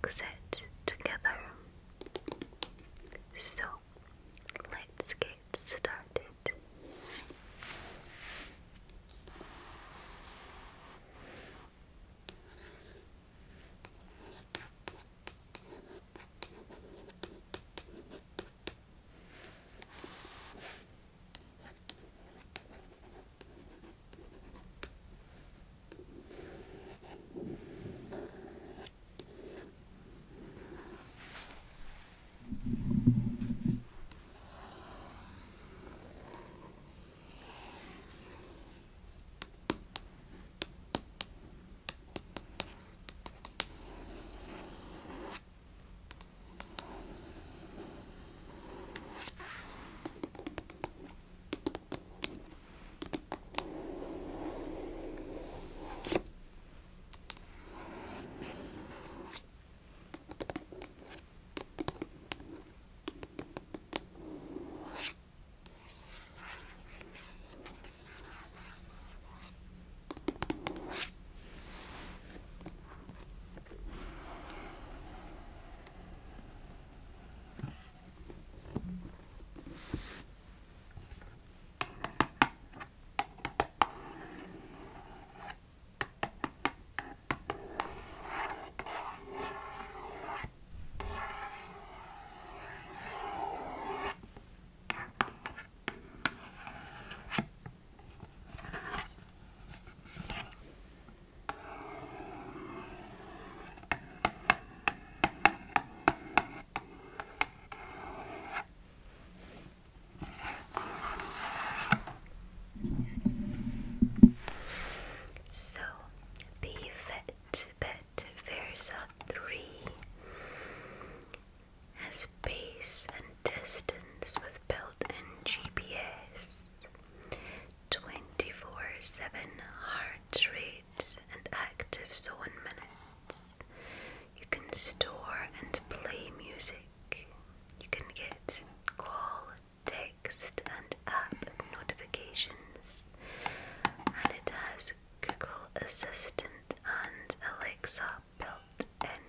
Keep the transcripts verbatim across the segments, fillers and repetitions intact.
box set together. So let's get started. So the Fitbit Versa three has pace and distance with built-in G P S, twenty-four seven heart rate and active zone minutes. You can store and play music. You can get call, text and app notifications, and it has Google Assistant and Alexa built in.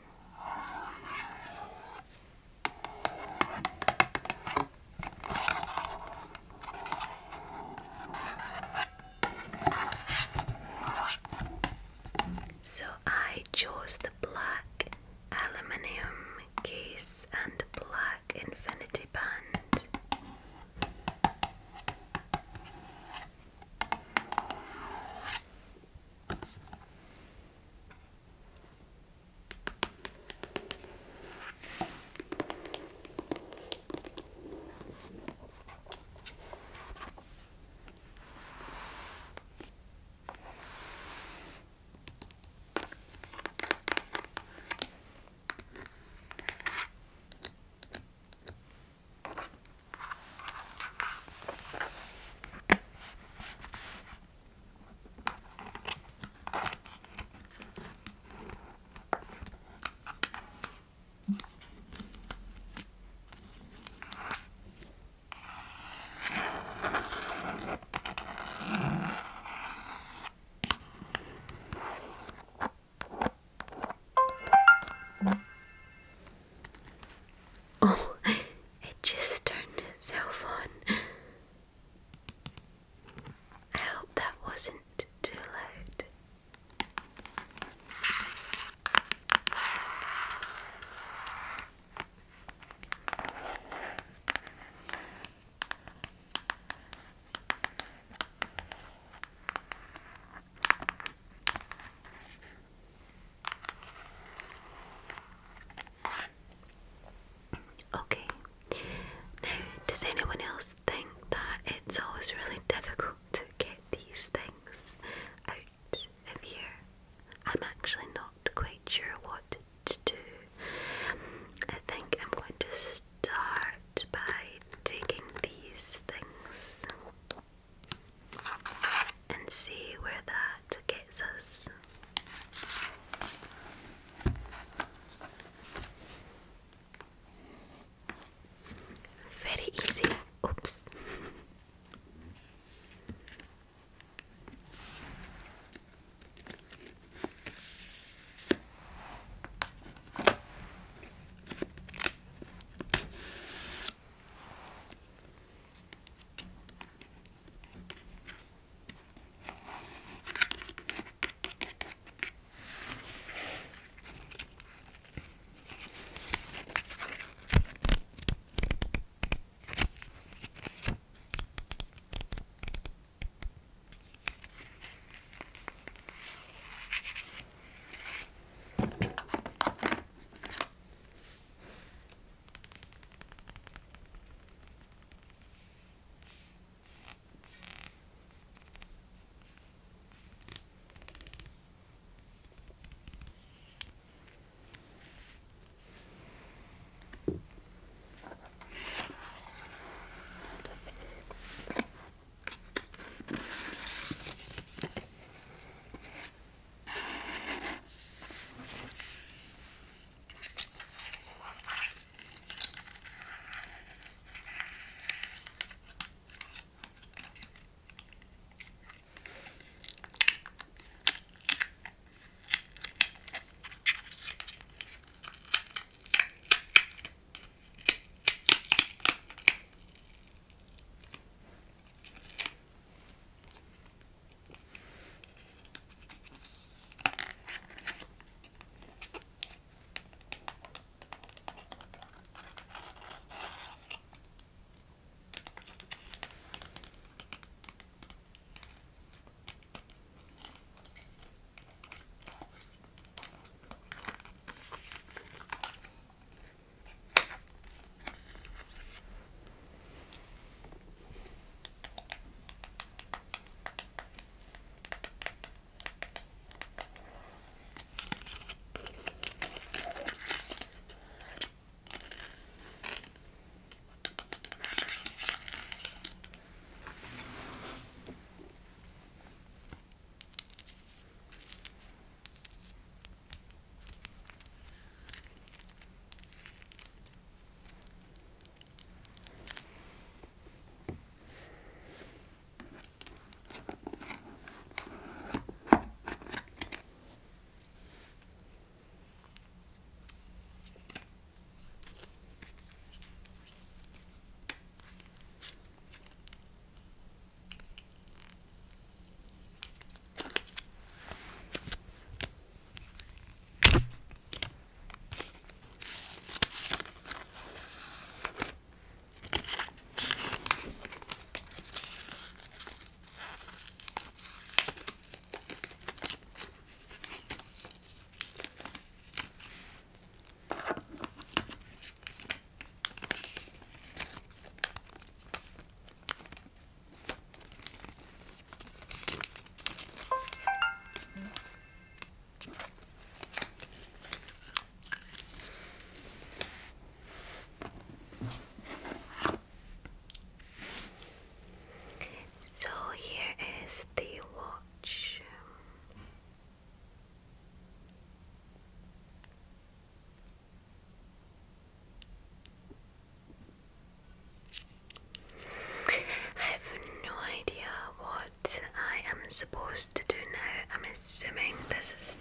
So I chose the black aluminium case and black infinity band.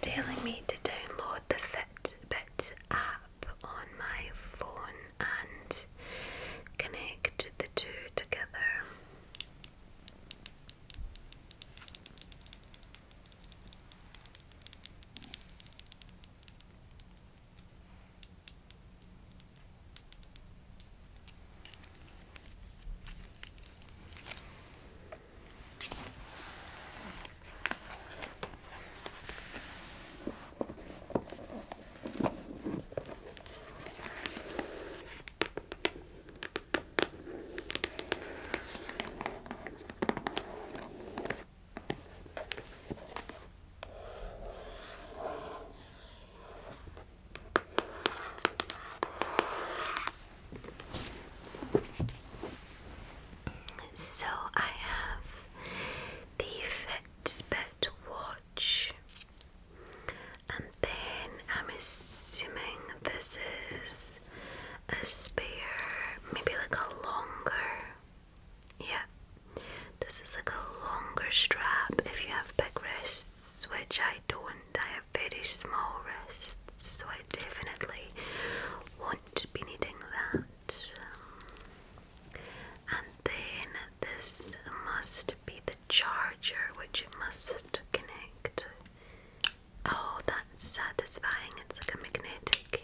telling me to download the Fitbit app on my phone and connect the two together. So I have the Fitbit watch, and then I'm assuming this is a spare, maybe like a longer, yeah, this is like a longer strap if you have big wrists, which I don't. I have very small wrists, so I definitely won't be needing that. And then this must be the charger, which it must connect. Oh, that's satisfying. It's like a magnetic.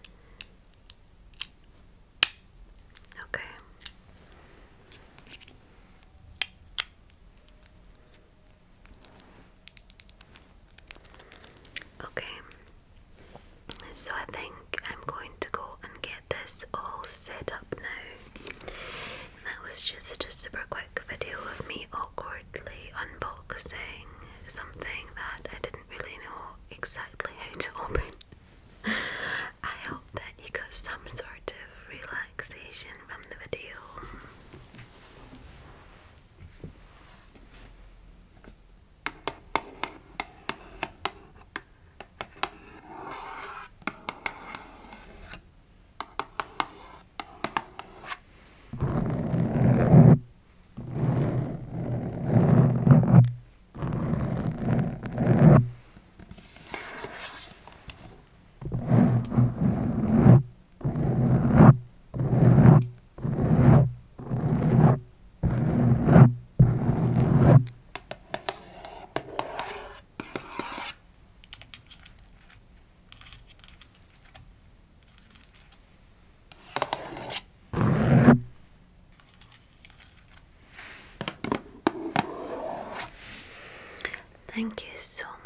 Okay. Okay. So I think I'm going to go and get this all set up now. That was just a super quick video of me awkwardly unboxing something that I didn't really know exactly how to open. I hope that you got some sort of relaxation from the video. Thank you so